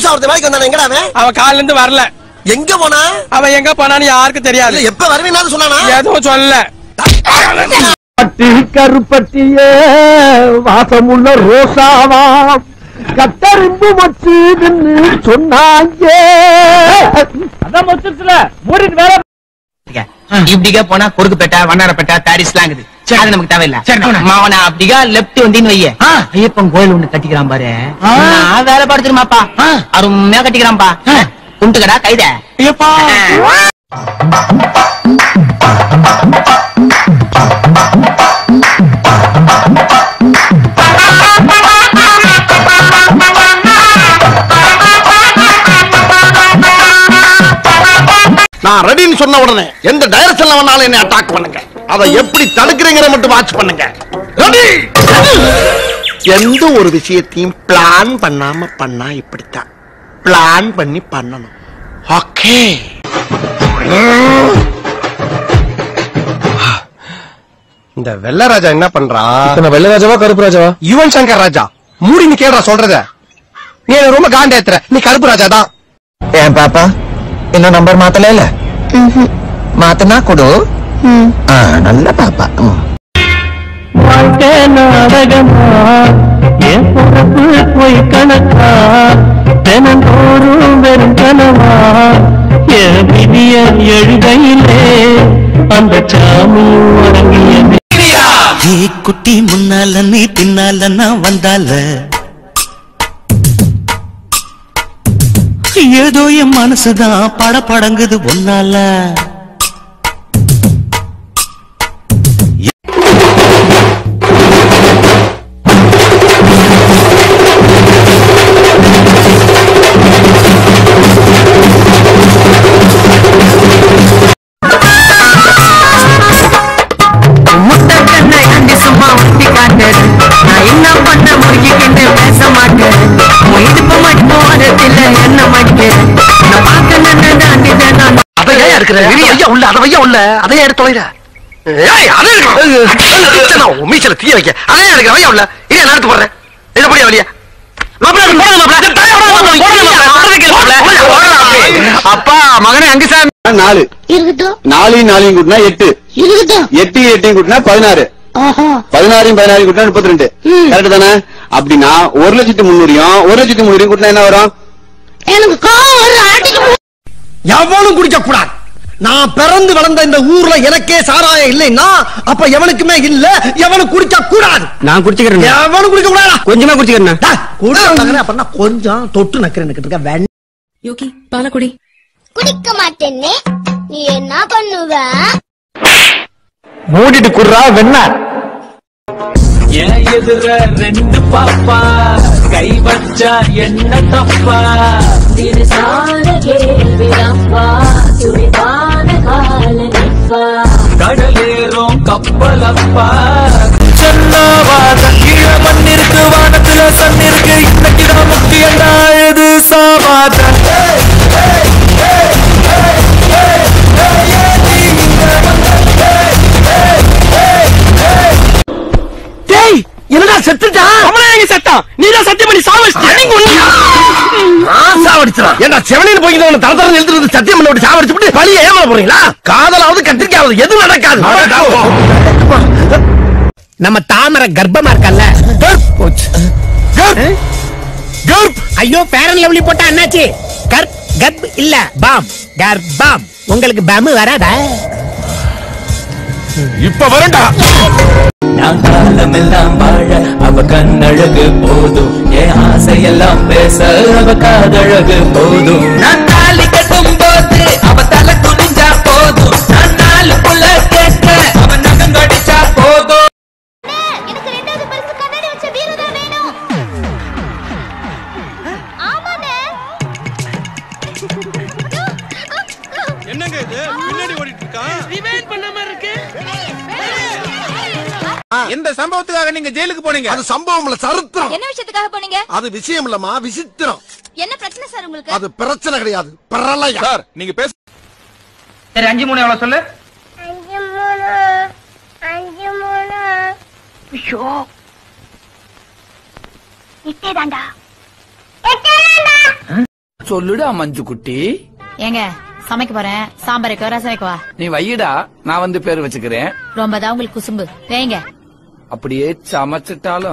ஒருத்தன் வேலைக்கு வந்தானே, எங்கடா அவன்? அவன் காலையில இருந்து வரல. எங்க போனா? அவன் எங்க போனான்னு யாருக்கும் தெரியாது. எப்ப வருவேன்னு சொன்னானா? எதுவும் சொல்லல. கருப்பட்டியே வாசமுள்ள ரோசாவா கட்டறிம்பு மச்சுன்னு சொன்னாங்க. அதான் மச்சுல மூடிட்டு வேலை. இப்படிக்கா போனா குறுக்குப்பேட்டை, வண்ணாரப்பேட்டை, பாரிஸ்லாம் இருக்குது. அது நமக்கு தேவையில்ல. மாவனா அப்படிக்கா லெப்ட் வந்தீன்னு வைய, ஐயப்பன் கோயில் ஒண்ணு கட்டிக்கிறான் பாரு. வேலை பாடுத்துருமாப்பா, அருமையா கட்டிக்கிறான்பா. குண்டுக்கடா கைத. நான் ரெடின்னு சொன்ன உடனே எந்த டைரக்ஷன்ல வேணாலும் என்ன அட்டாக் பண்ணுங்க. அதை எப்படி தடுக்கிறீங்கற மட்டும் வாட்ச் பண்ணுங்க. ரெடி. எந்த ஒரு விஷயத்தையும் பிளான் பண்ணாம பண்ணா இப்படித்தான். பிளான் பண்ணி பண்ணணும். ஓகே. இந்த வெள்ளராஜா என்ன பண்றான்? வெள்ளராஜாவா கருப்பு ராஜாவா? யுவன் சங்கர் ராஜா. மூடி நீ கேடுறா சொல்றத. நீ ரொம்ப காண்டேத்துற. நீ கருப்பு ராஜா தான். ஏன் பாப்பா இன்னும் நம்பர் மாத்தல? மாத்தனா கொடு. நல்ல பாப்பா. வாழ்க்கை நாடகமா என் பொறுப்பு போய் கணக்கா தினந்தோறும் வெறும் கனவா என் விதிய எழுதையிலே அந்த சாமி உறங்கியது. குட்டி முன்னால நீ பின்னால நான் வந்தால ஏதோ என் மனசுதான் படபடங்குது ஒன்னால. அப்பா மகனே அங்குசாமி 4 4 கூட்டினா 8 8 8 கூட்டினா 16 16 16 கூட்டினா 32 கரெக்ட் தானே? அப்படின்னா 1,300,000 1,300,000 கூட்டினா என்ன வரும்? எவனும் குடிக்க கூடாது. நான் பிறந்து வளர்ந்த இந்த ஊர்ல எனக்கே சாராயம் இல்லைன்னா அப்ப எவனுக்குமே இல்ல. எவனும் குடிக்க கூடாது. நான் குடிச்சுக்கிறேன். எவனும் குடிக்க கூடாது. கொஞ்சமா குடிச்சுக்கிறேன். அப்படின்னா கொஞ்சம் தொட்டு நக்கிறேன். யோகி பாலக்குடி குடிக்க மாட்டேன்னு நீ என்ன பண்ணுவ? மூடிட்டு குடுறா வெண்ண. ஏன் எதிர 2 பாப்பா கை வச்சா என்ன தப்பா? கடலேறும் கப்பலப்பா சொல்லாவாத கீழ மண்ணிருக்கு வானத்துல சன்னிருக்கு இன்னைக்குதான் முக்கியண்டா இது சாவாத. என்னடா செத்துட்டா? அவனே எங்க செத்தான்? நீதான் சத்தியம் பண்ணி சாவடிச்சான். ஏன்னா செவனின்னு போய் தர தர எழுதுறது சத்தியம் பண்ணி சாவடிச்சு விட்டு பழிய ஏமாற போறீங்களா? காதலாவது கத்திரிக்காவது எதுவும் நடக்காது. நம்ம தாமரை கர்ப்பமா இருக்கல்ல? ஐயோ பேரன் லவ்லி போட்டா என்னாச்சு? கர்ப் இல்ல பாம் கர்ப்பம். உங்களுக்கு பாம் வராதா? இப்ப வரண்டா. நான் காலமெல்லாம் வாழ அவ கண்ணழகு போதும், என் ஆசையெல்லாம் பேச அவ காதழகு போதும். நான் தாலி கட்டும் போது அவ தலை குனிஞ்சா போதும், நான் 4 புள்ள கேட்க அவ நகம் கடிச்சா போதும். எனக்கு 2வது பரிசு கண்ணாடி வச்ச வீரு தான் வேணும். ஆமாண்ணே. என்னங்க இது பின்னாடி ஓடிட்டு இருக்கான்? ரிவைண்ட் பண்ண மாதிரி இருக்கு. எந்த சம்பவத்துக்காக நீங்க ஜெயிலுக்கு போனீங்க? அது சம்பவம் இல்ல, சரித்திரம். என்ன விஷயத்துக்காக போனீங்க? அது விஷயம் இல்லமா, விசித்திரம். என்ன பிரச்சனை சார் உங்களுக்கு? அது பிரச்சனை கிடையாது, பிரளயம். சார் நீங்க பேச. சரி 5 3 எவ்வளவு சொல்லு? 5 3 5 3 ஐயோ 8 தாண்டா. 8 சொல்லுடா மஞ்சு குட்டி. ஏங்க சமைக்க போறேன். சாம்பார் வைக்க ரசம் வைக்கவா? நீ வையடா, நான் வந்து பேர் வச்சுக்கிறேன். ரொம்பதான் உங்களுக்கு குசும்பு. வேங்க. அப்படியே சமைச்சிட்டாலும்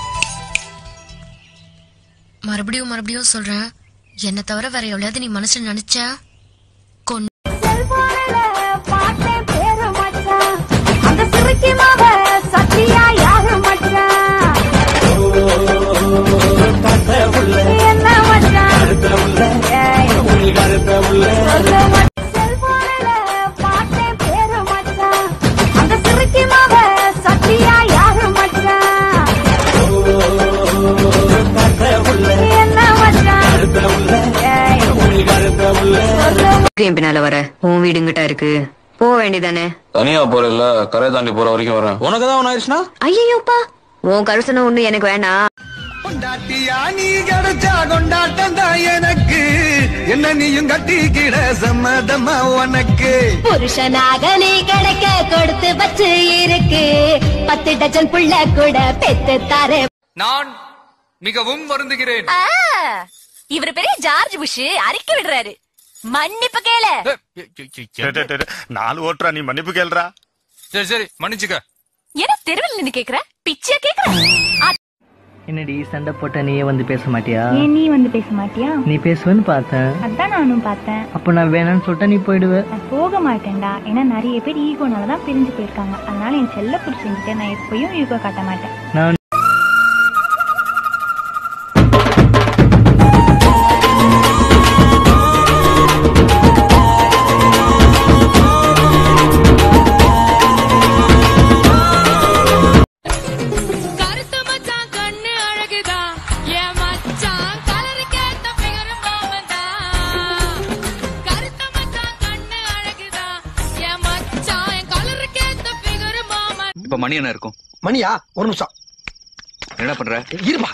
மறுபடியும் சொல்றேன், என்ன தவிர வேற எவ்வளவு நீ மனசுல நினைச்ச பின்னால வர உன் வீடுங்கிட்ட இருக்கு, போக வேண்டியதானே? தனியா போறல, கரை தாண்டி போற வரைக்கும் வரேன். உனக்குதான் ஒண்ணு ஆயிடுச்சுனா? ஐயோப்பா, உன் கருசனை ஒண்ணு எனக்கு வேணாம். கொண்டாட்டியா நீ கிடைச்சா கொண்டாட்டம் தான் எனக்கு, என்ன நீயும் கட்டிக்கிட சம்மதமா உனக்கு. புருஷனாக நீ கிடைக்க கொடுத்து வச்சு இருக்கு, 10 டஜன் புள்ள கூட பெத்து தாரே. நான் மிகவும் வருந்துகிறேன். இவர் பெரிய ஜார்ஜ் புஷ் அறிக்கை விடுறாரு. மன்னிப்பு கேளு. 4 ஓட்டுறா, நீ மன்னிப்பு கேளுடா. சரி மன்னிச்சுக்க. என்ன தெருவில் நின்னு கேக்குற? பிச்சையா கேக்குற? என்னடி சண்டை போட்ட நீயே வந்து பேச மாட்டியா? ஏன் நீ வந்து பேச மாட்டியா? நீ பேசுவேன்னு பார்த்தேன். அதான் நானும் பார்த்தேன். அப்ப நான் வேணான்னு சொல்லிட்டா நீ போயிடுவ. நான் போக மாட்டேன்டா. ஏன்னா நிறைய பேர் ஈகோனாலதான் பிரிஞ்சு போயிருக்காங்க. அதனால என் செல்ல புடிச்சுக்கிட்ட நான் எப்பயும் ஈகோ காட்ட மாட்டேன். நான் இப்ப மணி என்ன இருக்கும்? மணியா? ஒரு நிமிஷம். என்ன பண்ற? இருமா.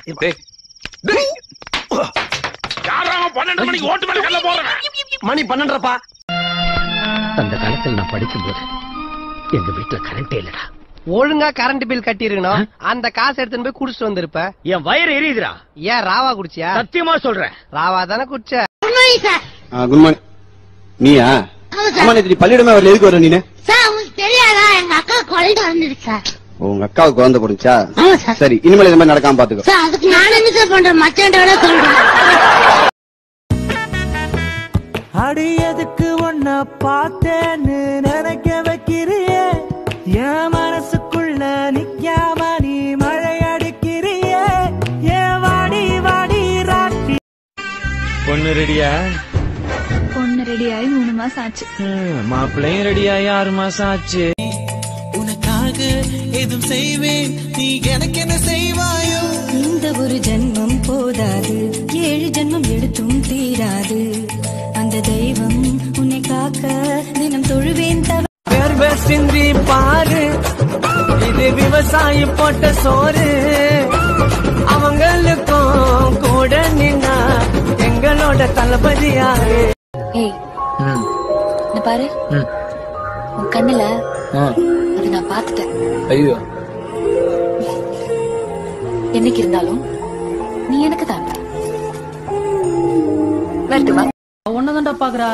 மணி 12:30. அந்த காலத்துல நான் படிக்கும் போது எங்க வீட்டுல கரண்டே இல்லடா. ஒழுங்கா கரண்ட் பில் கட்டி இருக்கணும். அந்த காசு எடுத்துன்னு போய் குடிச்சிட்டு வந்திருப்ப. என் வயிறு எரியுதுடா. ஏன் ராவா குடிச்சியா? சத்தியமா சொல்றேன், ராவா தானே குடிச்ச. Good morning. நீயா? அம்மா நேத்து பள்ளியிடமே வரல, எதுக்கு வர நீனு? சார் உங்களுக்கு தெரியாதா, எங்க அக்கா குழந்தை வந்துருக்கு சார். உங்க அக்காவுக்கு குழந்தை போடுச்சா? சரி, இனிமேல் இந்த மாதிரி நடக்காம பாத்துக்கோ. சார் அதுக்கு நான் என்ன சார் பண்றேன்? மச்சான்ட சொல்றேன். அடியதுக்கு ஒன்ன பார்த்தேன்னு நினைக்க வைக்கிறியே, என் மனசுக்குள்ள நிக்காம நீ மழை அடிக்கிறியே, ஏன் வாடி வாடி ராட்டி. பொண்ணு ரெடியா? பொண்ணு ரெடியாயி 3 மாசம் ஆச்சு. மாப்பிள்ளையும் ரெடியாயி 6 மாசம் ஆச்சு. உனக்காக எதுவும் செய்வேன், நீ எனக்கு என்ன செய்வாயோ? இந்த ஒரு ஜென்மம் போதாது, 7 ஜென்மம் எடுத்தும் தீராது. அந்த தெய்வம் உன்னை காக்க தினம் தொழுவேன். வேர்வை சிந்தி பாரு, இது விவசாயி போட்ட சோறு. அவங்களுக்கும் கூட நின்னா எங்களோட தளபதியாரு. ஏய், பாரு உன் கண்ணுல அது நான் பாத்துட்டேன். ஐயோ, என்னைக்கு இருந்தாலும் நீ எனக்கு தான். வரட்டுமா? ஒன்னதான்டா பாக்குறா.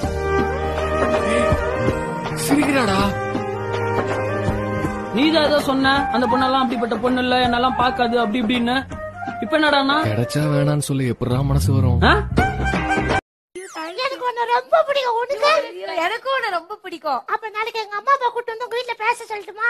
சிரிக்கிறாடா. நீதான் ஏதோ சொன்ன, அந்த பொண்ணெல்லாம் அப்படிப்பட்ட பொண்ணு இல்ல, என்னெல்லாம் பாக்காது அப்படி இப்படின்னு. இப்ப என்னடானா கிடைச்சா வேணான்னு சொல்லி எப்படா மனசு வரும்? எனக்கு உன்னை ரொம்ப பிடிக்கும். உனக்கு? எனக்கும் உன்னை ரொம்ப பிடிக்கும். அப்ப நாளைக்கு எங்க அம்மா அப்பா கூட்டு வந்து உங்க வீட்டுல பேச சொல்லட்டுமா?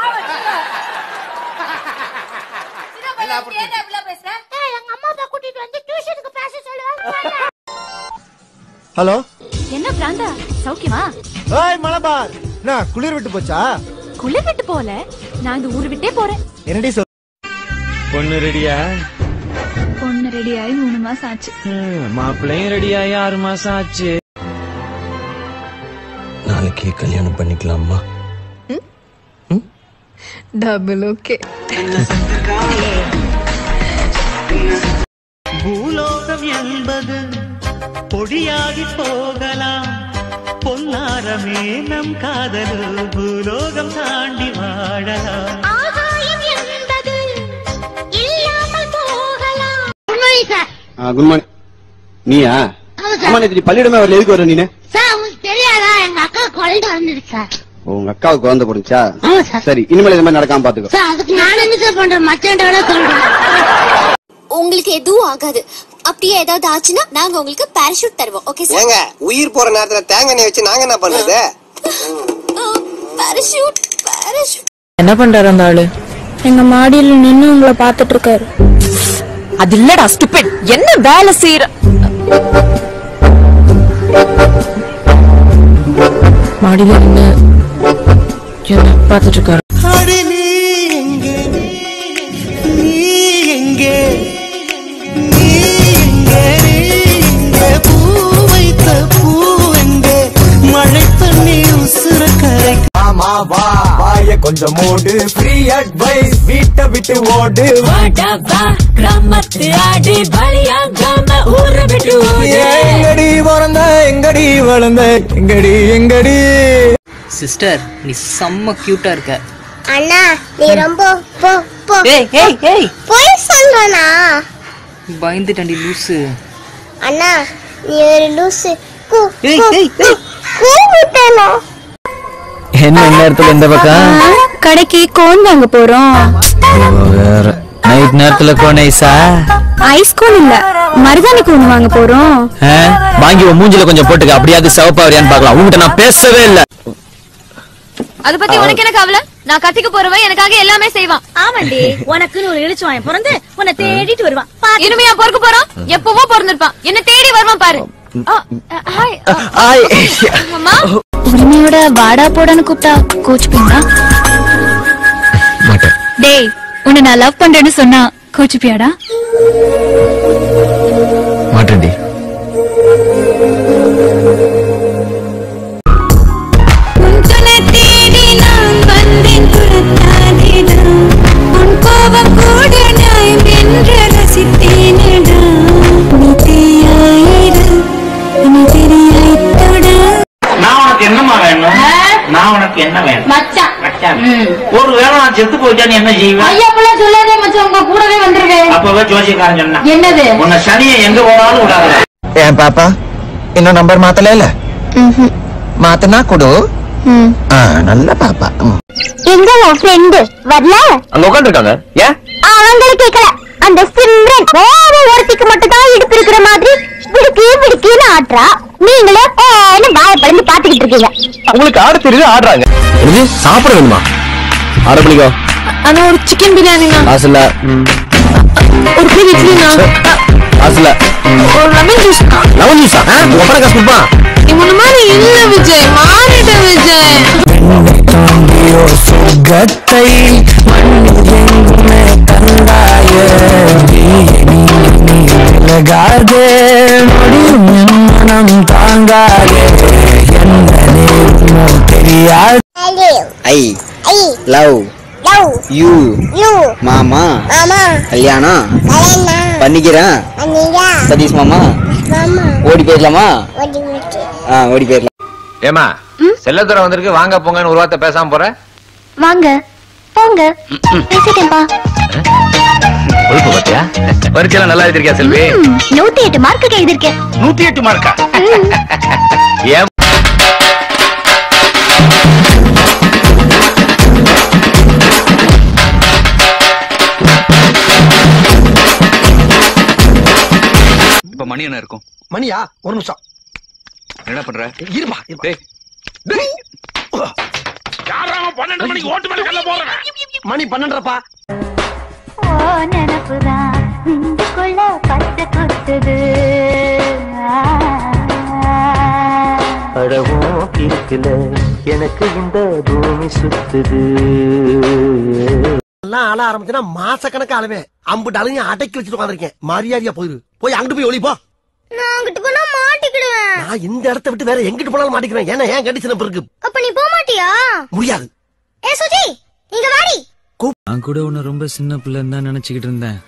எங்க அம்மா அப்பா கூட்டிட்டு வந்து டியூஷனுக்கு பேச சொல்லுவாங்க. ஹலோ, என்ன பிராந்தா, சௌக்கியமா? ஏய் மலபார், நான் குளிர் விட்டு போச்சா? குளிர் விட்டு போல, நான் இந்த ஊரு விட்டே போறேன். என்னடி சொல்? பொண்ணு ரெடியா? பொண்ணு ரெடியாயி 3 மாசம் ஆச்சு. மாப்பிள்ளையும் ரெடியாயி 6 மாசம் ஆச்சு. நாளைக்கு கல்யாணம் பண்ணிக்கலாமா? Double okay. பூலோகம் என்பது பொடியாகி போகலாம், பொன்னாரமே நம் காதல் பூலோகம் தாண்டி வாழலாம். ஆகாயம் என்பது இல்லாமல் போகலாம். Good morning. நீயா? அம்மா நேத்து பள்ளியிடமே வரல, எதுக்கு வர நீனு? சார் உங்களுக்கு தெரியாதா எங்க அக்கா குழந்தை வந்துருக்கு சார். உங்க அக்காவுக்கு குழந்தை போடுச்சா? ஆமா சார். சரி, இனிமேல் இந்த மாதிரி நடக்காம பாத்துக்கோ. சார் அதுக்கு நான் என்ன சார் பண்றேன், மச்சான் சொல்றேன். உங்களுக்கு எதுவும் ஆகாது. அப்படியே ஏதாவது ஆச்சுன்னா நாங்க உங்களுக்கு பாராசூட் தருவோம். Okay sir? ஏங்க உயிர் போற நேரத்துல தேங்காய் எண்ணெய் வச்சு நாங்க என்ன பண்றது? Parachute parachute. என்ன பண்றாரு அந்த ஆளு? எங்க மாடியில நின்னு உங்களை பாத்துட்டு இருக்காரு. அது இல்லடா ஸ்டூபிட், என்ன வேலை செய்யற? மாடியில நின்னு என்ன பாத்துட்டு இருக்காரு. கொஞ்சம் மூடு ஃப்ரீ அட்வைஸ் வீட்டை விட்டு ஓடு கிராமத்து ஆடி பலியாகாம ஊரை விட்டு ஓடு. எங்கடி பிறந்த எங்கடி வளர்ந்த எங்கடி எங்கடி. சிஸ்டர் நீ செம்ம கியூட்டா இருக்க. அண்ணா நீ ரொம்ப போய் சொல்றனா? பயந்துட்டண்டி லூசு. அண்ணா நீ ஒரு லூசு. கூப்பிட்டேனா? என்ன நேரத்துல இந்த பக்கம் கடைக்கு கோன் வாங்க போறோம். வேற நைட் நேரத்துல கோன் ஐஸா? ஐஸ் கோன் இல்ல, மருதாணி கோன் வாங்க போறோம். வாங்கி உன் மூஞ்சில கொஞ்சம் போட்டுக்க, அப்படியாவது சிவப்பா வரையான்னு பாக்கலாம். உங்ககிட்ட நான் பேசவே இல்ல. அத பத்தி உனக்கு என்ன கவலை? நான் கத்திக்க போறவன் எனக்காக எல்லாமே செய்வான். ஆமாண்டி, உனக்குன்னு ஒரு இழுச்சுவான் பிறந்து உன்னை தேடிட்டு வருவான். இனிமையா பொறுக்க போறான், எப்பவோ பிறந்திருப்பான், என்ன தேடி வருவான் பாரு. உரிமையோட வாடா போடான்னு கூப்பிட்டா கோச்சுப்பீங்களா? டேய், உன்னை நான் லவ் பண்றேன்னு சொன்னா கோச்சுப்பியாடா? மாட்டேன்டி. என்னமா வேணும்? நான் உனக்கு என்ன வேணும்? மச்சான். மச்சான். ஒரு வேளை நான் செத்து போயிட்டா நீ என்ன செய்வேன்? ஐயாப்பெல்லாம் சொல்லாதே மச்சான், உங்க கூடவே வந்துருவேன். அப்பவே ஜோசியக்காரன் சொன்னா என்னது? உன்னை சனியை எங்க போனாலும் விடாத. ஏன் பாப்பா இன்னும் நம்பர் மாத்தல இல்ல? மாத்தனா கொடு. நல்ல பாப்பா. எங்க உன் ஃப்ரெண்டு வரல? அங்க உட்கார்ந்து இருக்காங்க. ஏன் அவங்கள கேக்கல. அந்த சிம்ரன் வேற ஒருத்திக்கு மட்டும் தான் இடுப்பு இருக்கிற மாதிரி பிடிக்குன்னு ஆட்றா. நீங்களே வாய பறந்து பாத்துக்கிட்டு இருக்கீங்க. உங்களுக்கு ஆட தெரியுது, ஆடுறாங்க. இது சாப்பிட வேணுமா? ஆட பிடிக்கோ. ஆனா ஒரு சிக்கன் பிரியாணினா காசுல, ஒரு பெரிய இட்லினா காசுல, ஒரு லெமன் ஜூஸ். லெமன் ஜூஸா? உங்க அப்பா காசு கொடுப்பா. இவன மாதிரி இல்ல விஜய், மாறிட்ட விஜய். சுகத்தை மண்ணில் எங்குமே தந்தாய விலகாதே முடியும் மனம் தாங்காதே என்ன தெரியாது. ஐ லவ் யூ மாமா கல்யாணம் பண்ணிக்கிறேன் சதீஷ் மாமா. ஓடி போயிடலாமா? ஓடி போயிடலாம். ஏமா செல்லத்துறை வந்திருக்கு, வாங்க போங்கன்னு ஒரு வார்த்தை பேசாம போற. வாங்க போங்க பேசிட்டேன்பா. கொழுப்பு பாத்தியா? பரீட்சைலாம் நல்லா எழுதிருக்கியா செல்வி? 108 மார்க்கு எழுதிருக்கேன். 108 மார்க்கா? ஏன் இப்ப மணி என்ன இருக்கும்? மணியா? ஒரு நிமிஷம். என்ன பண்ற? இருமா. மணி 12:30. நினப்புதான் நெஞ்சுக்குள்ள பச்சை குத்துது. அடவும் இருக்குல எனக்கு இந்த பூமி சுத்துது. ஆள ஆரம்பிச்சுன்னா மாச கணக்கு ஆளுமே. அம்புட்டு அழுங்க அடக்கி வச்சுட்டு உட்காந்துருக்கேன். மரியாதையா போயிரு. போய் அங்கிட்டு போய் ஒளிப்போ. நான் அங்கிட்டு போனா மாட்டிக்கிடுவேன். நான் இந்த இடத்தை விட்டு வேற எங்கிட்டு போனாலும் மாட்டிக்கிறேன். ஏன்னா ஏன் கண்டிஷன் இருக்கு. அப்ப நீ போக மாட்டியா? முடியாது. ஏ சுஜி இங்க வாடி. நான் கூட உன்னை ரொம்ப சின்ன பிள்ளைன்னு தான் நினைச்சுக்கிட்டு இருந்தேன்.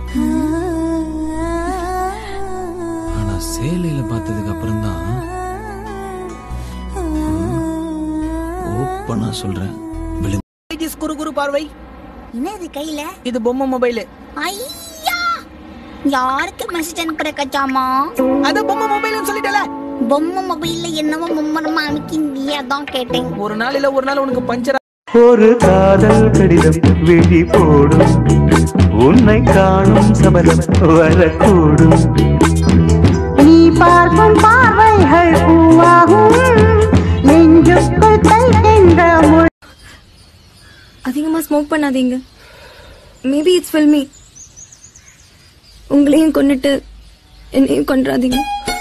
ஆனா சேலையில பார்த்ததுக்கு அப்புறம் தான் ஓப்பனா சொல்றேன். குறு குறு பார்வை. என்னது கையில? இது பொம்மை மொபைல். ஐயா யாருக்கு மெசேஜ் அனுப்புற கச்சாமா? அத பொம்மை மொபைல்னு சொல்லிட்டல. பொம்மை மொபைல்ல என்னவோ மும்மரமா அனுப்பிங்க, அதான் கேட்டேன். ஒரு நாள் இல்ல ஒரு நாள் உனக்கு பஞ்சர். ஒரு காதல் கடிதம் விழி போடும், உன்னை காணும் சபலம் வரக்கூடும். நீ பார்க்கும் பார்வைகள் பூவாகும், நெஞ்சுக்குள் தைக்கின்ற முள். அதிகமா ஸ்மோக் பண்ணாதீங்க. Maybe it's filmy. உங்களையும் கொன்னுட்டு என்னையும் கொன்றாதீங்க.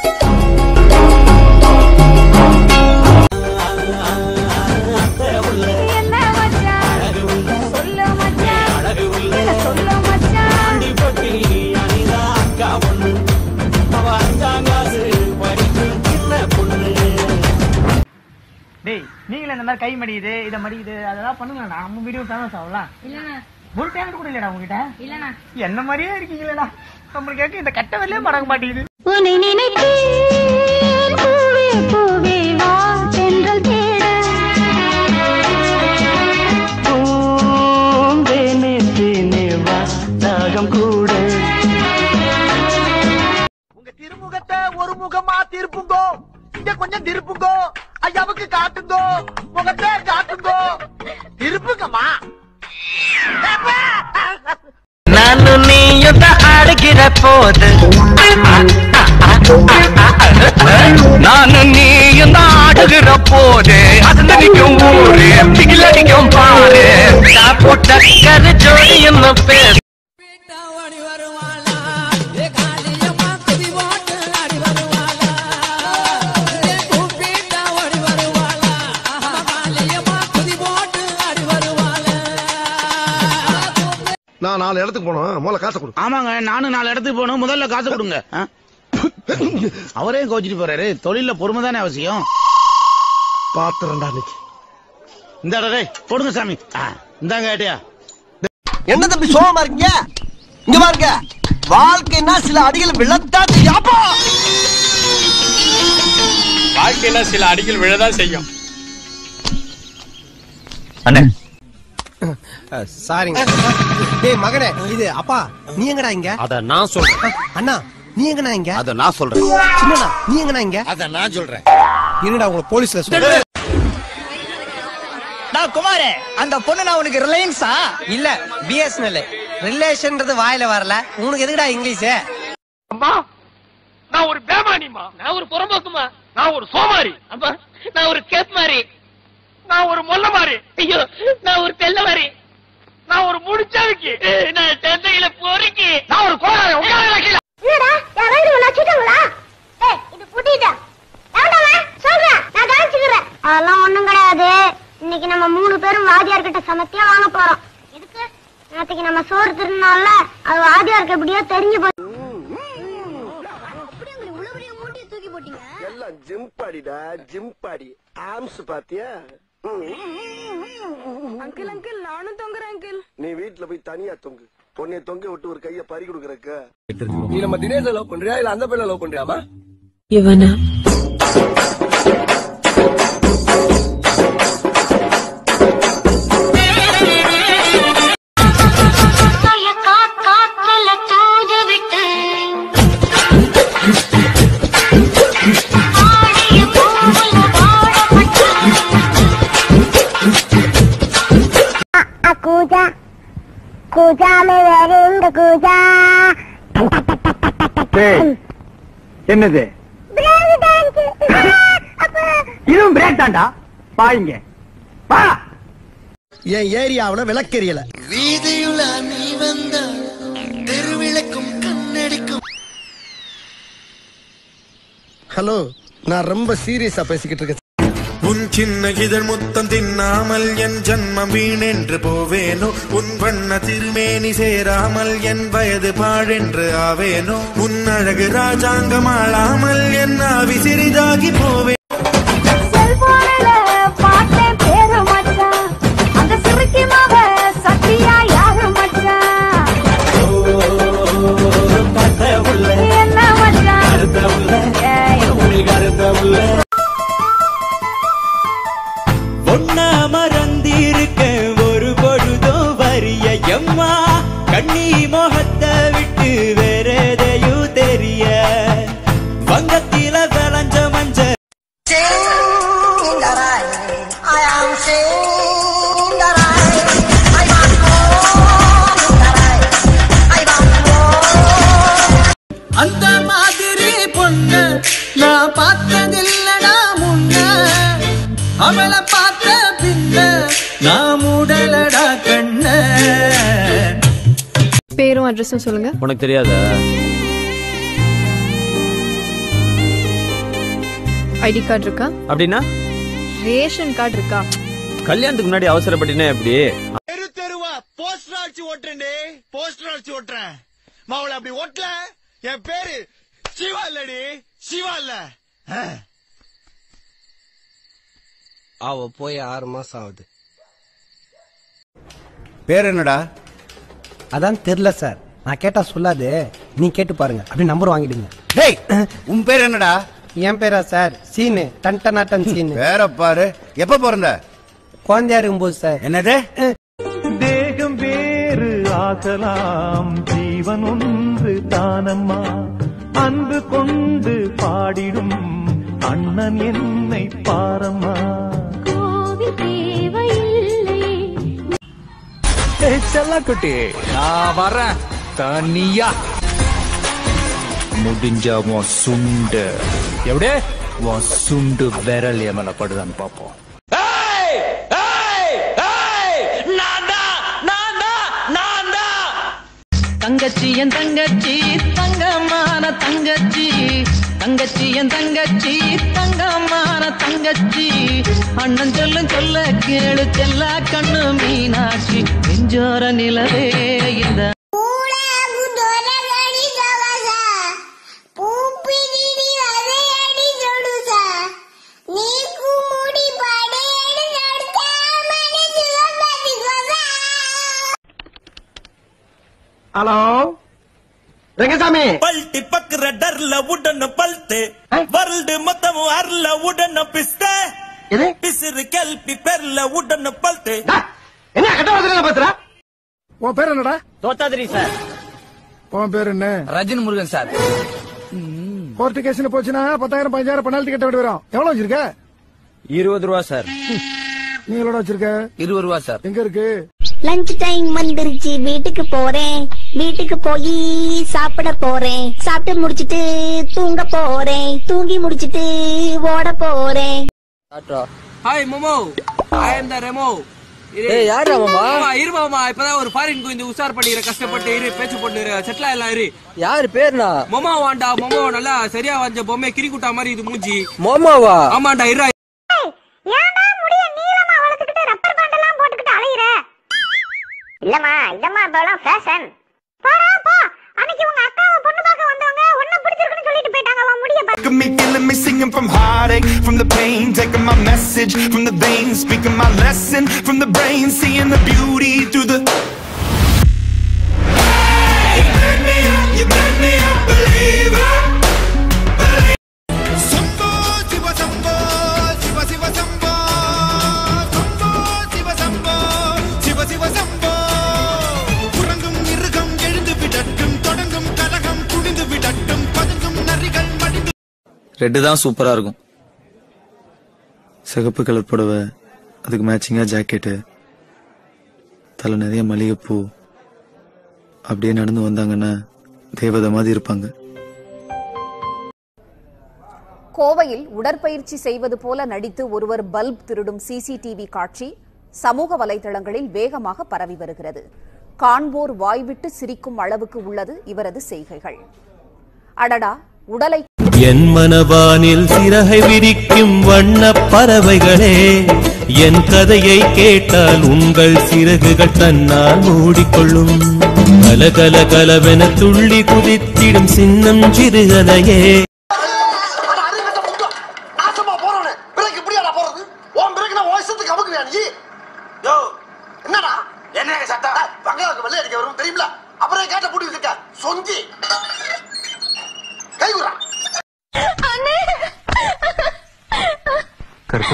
நீங்களே இந்த மாதிரி கை மடியுது இதை மடியுது அதெல்லாம் பண்ணுங்க. நம்ம வீடியோ ஃபேமஸ் ஆகலாம். இல்லண்ணா ஒரு டேலண்ட் கூட இல்லடா உங்ககிட்ட. இல்லண்ணா என்ன மாதிரியே இருக்கீங்களா? நம்மளுக்கு கேட்க இந்த கட்ட வரலே மடங்க மாட்டேங்குது. உன்னை நினைத்தேன் பூவே பூவே வா தென்றல் தேட, பூந்தேனே தேனே வா தாகம் கூட. உங்க திருமுகத்தை ஒரு முகமா திருப்புங்கோ, இங்க கொஞ்சம் திருப்புங்கோ, ஐயாவுக்கு காட்டுங்கோ, முகத்தை காட்டுங்கோ, திருப்புங்கம்மா. ನಾನು ನೀಯುತ ಆಡುಗಿರ போது, ನಾನು நீயும் ஆடுகிற போது அது நினைக்கும் ஊரு திகிலடிக்கும் பாரு நான் போட்ட கரு ஜோடின்னு பேர். நான் 4 இடத்துக்கு போனோம், முதல்ல காசை கொடு. ஆமாங்க, நானும் 4 இடத்துக்கு போகணும், முதல்ல காசு கொடுங்க. அவரே கோச்சிட்டு போறாரு. தொழில பொறுமை தானே அவசியம். பாத்துறேன்டா இன்னைக்கு. இந்த இடரே கொடுங்க சாமி. இந்தாங்க ஏட்டியா. என்ன தம்பி சோகமா இருக்கீங்க? இங்க பாருங்க, வாழ்க்கைன்னா சில அடிகள் விழத்தான் செய்யும். வாழ்க்கையில சில அடிகள் விழதான் செய்யும். அண்ணே சாரிங்க. டேய் மகனே, இது அப்பா நீ எங்கடா இங்க? அத நான் சொல்றேன். அண்ணா நீ எங்கடா இங்க? அத நான் சொல்றேன். சின்னண்ணா நீ எங்கடா இங்க? அத நான் சொல்றேன். இருடா உங்களை போலீஸ்ல சொல்றேன். நான் குமாரே, அந்த பொண்ணு நான் உனக்கு ரிலையன்ஸா இல்ல பிஎஸ்என்எல். ரிலேஷன்ன்றது வாயில வரல, உனக்கு எதுக்குடா இங்கிலீஷ்? அம்மா நான் ஒரு பேமானிமா, நான் ஒரு புறம்போக்குமா, நான் ஒரு சோமாரி, அம்மா நான் ஒரு கேப் மாரி, நான் ஒரு மொல்ல மாரி, ஐயோ நான் ஒரு தெல்ல மாரி, நான் ஒரு முடிச்சாவிக்கு, நான் தந்தையில போறீங்க, நான் ஒரு கோளாறு. என்னடா யாராவது உன்னை அடிச்சிட்டாங்களா? ஏய் இது புடிடா. ஏன்டா சொல்றா, நான் கவனிச்சுக்கிறேன். அதெல்லாம் ஒண்ணும் கிடையாது. இன்னைக்கு நம்ம 3 பேரும் வாதியார் கிட்ட சமத்தியா வாங்க போறோம். எதுக்கு? நேத்துக்கு நம்ம சோறு திருநாள்ல அது வாதியாருக்கு எப்படியோ தெரிஞ்சு போச்சு. அப்படி உங்களை இவ்வளவு பெரிய மூட்டையை தூக்கி போட்டீங்க? எல்லாம் ஜிம் பாடிடா, ஜிம் பாடி. ஆம்ஸ் பாத்தியா? அங்கிள் அங்கிள் நானும் தொங்குறேன் அங்கிள். நீ வீட்டுல போய் தனியா தொங்கு. பொண்ணை தொங்க விட்டு ஒரு கைய பறி கொடுக்கறக்க. நீ நம்ம தினேஷ் லவ் பண்றியா இல்ல அந்த பையனை லவ் பண்றியாமா? இவனா கூஜா கூஜா மே வேறெங்க கூஜா. என்னது பிரேக் டான்ஸ். இதுவும் பிரேக் தான்டா. பாருங்க பா. என் ஏரியாவுல விளக்கெரியல. வீதியுல நீ வந்த தெருவிளக்கும் கண்ணடிக்கும். ஹலோ, நான் ரொம்ப சீரியஸா பேசிக்கிட்டு இருக்கேன். உன் சின்ன இதழ் முத்தம் தின்னாமல் என் ஜன்மம் வீணென்று போவேனோ, உன் வண்ண திருமேனி சேராமல் என் வயது பாழென்று ஆவேனோ, உன் அழகு ராஜாங்கம் ஆளாமல் என் ஆவி சிறிதாகி போவேன். ஒன்னா மறந்திருக்க ஒரு பொழுதோ வரிய எம்மா, கண்ணி மோகத்தை விட்டு வேற நான் மூடலடா கண்ண. பேரும் அட்ரஸும் சொல்லுங்க. உனக்கு தெரியாதா? ஐடி கார்டு இருக்கா? அப்படின்னா ரேஷன் கார்டு இருக்கா? கல்யாணத்துக்கு முன்னாடி அவசரப்பட்டினா எப்படி? தெரு தெருவா போஸ்டர் அடிச்சு ஓட்டுறேன்டே, போஸ்டர் அடிச்சு ஓட்டுறேன். மாவுல அப்படி ஓட்டல, என் பேரு சிவா இல்லடி, சிவா இல்ல. அவ போய் 6 மாசம் ஆகுது. பேர் என்னடா? அதான் தெரியல சார். நான் கேட்டா சொல்லாது, நீ கேட்டு பாருங்க. அப்படி நம்பர் வாங்கிடுங்க. டேய், உன் பேர் என்னடா? என் பேரா சார்? சீனு, டன்டனாட்டன் சீனு. பேரை பாரு. எப்ப பிறந்த? குழந்தையா இருக்கும்போது சார். என்னது? தேகம் வேறு ஆகலாம், ஜீவன் ஒன்று தானம்மா. அன்பு கொண்டு பாடிடும் அண்ணன் என்னை பாரம்மா. செல்லக்குட்டி நான் வரேன் தனியா. முடிஞ்சா உன் சுண்டு எப்படியே உன் சுண்டு விரல் எமல படுதான்னு பாப்போம். தங்கச்சி என் தங்கச்சி தங்கமான தங்கச்சி, தங்கச்சி என் தங்கச்சி தங்கமான தங்கச்சி. அண்ணன் சொல்லும் சொல்ல கேளு செல்லா கண்ணு மீனாட்சி. நெஞ்சோர நிலவே இந்த ஹலோ ரங்கசாமி. பல்ட்டி பக்குற டர்ல உடன பல்ட்டு வருல்டு மொத்தமும் அர்ல உடன பிஸ்தே பிசிறு கல்பி பெர்ல உடன பல்ட்டு. என்ன கட்ட வார்த்தை பேசுற? உன் பேர் என்னடா? தோத்தாதிரி சார். உன் பேர் என்ன? ரஜினி முருகன் சார். கோர்ட்டு கேஸ்ல போச்சுன்னா 10,000 15,000 பெனால்டி கட்ட வேண்டி வரும். எவ்வளவு வச்சிருக்க? 20 ரூபா சார். நீ எவ்வளவு வச்சிருக்க? 20 ரூபா சார். எங்க இருக்கு? லஞ்ச் டைம் வந்துருச்சு, வீட்டுக்கு போறேன். வீட்டுக்கு போய் சாப்பிட போறேன். சாப்பிட்டு முடிச்சிட்டு தூங்க போறேன். தூங்கி முடிச்சிட்டு ஓட போறேன். Hi Momo, I am the Remo. ஏய் யாரா மாமா? இரு மாமா, இப்பதான் ஒரு ஃபாரின் கோயிந்து உசார் பண்ணிற கஷ்டப்பட்டு இரு, பேச்சு போட்டு இரு, செட்டில் எல்லாம் இரு. யாரு பேர்னா? மோமா வாண்டா, மோமோ நல்லா சரியா வந்த பொம்மை கிரிக்குட்டா மாதிரி இது மூஞ்சி. மோமாவா? ஆமாண்டா இரு. ஏன்டா முடிய நீளமா வளர்த்துக்கிட்டு ரப்பர் பேண்ட் எல்லாம் போட்டுக்கிட்டு அலையுற? இல்லம்மா இதம்மா இப்பெல்லாம் ஃபேஷன். போடா போ. அன்னைக்கு உங்க அக்காவை பொண்ணு பார்க்க வந்தவங்க உன்னை பிடிச்சிருக்குன்னு சொல்லிட்டு போயிட்டாங்க. அவன் முடிய பாரு. Me killing me singing from heartache, from the pain, taking my message from the veins, speaking my lesson from the brain, seeing the beauty through the. You make me a believer. Sambo, Shiva Sambo, Shiva Shiva Sambo, Sambo, Shiva Sambo, Shiva Shiva Sambo. Kurangum irugam எழுந்து விடட்டும், தொடங்கும் கலகம் குடிந்து விடட்டும், பதுங்கும் நரிகள் மடிந்து. Red தான் சூப்பரா இருக்கும். சிகப்பு colour புடவை, அதுக்கு மேட்சிங்கா ஜாக்கெட்டு, தலை நிறைய மல்லிகைப்பூ, அப்படியே நடந்து வந்தாங்கன்னா தேவதை மாதிரி இருப்பாங்க. கோவையில் உடற்பயிற்சி செய்வது போல நடித்து ஒருவர் பல்ப் திருடும் சிசிடிவி காட்சி சமூக வலைதளங்களில் வேகமாக பரவி வருகிறது. காண்போர் வாய்விட்டு சிரிக்கும் அளவுக்கு உள்ளது இவரது செய்கைகள். அடடா, உடலை என் மனவானில் சிறகை விரிக்கும் வண்ண பறவைகளே, என் கதையை கேட்டால் உங்கள் சிறகுகள் தன்னால் மூடிக்கொள்ளும். கலகல கலவென துள்ளி குதித்திடும் சின்னம் சிறுகதையே. என்னடா என்ன சட்டா பங்களாவுக்கு வெள்ளை அடிக்க வரும் தெரியுமில? அப்புறம் கேட்ட பூட்டி வச்சிருக்க சொங்கி கைகுறா கருப்பு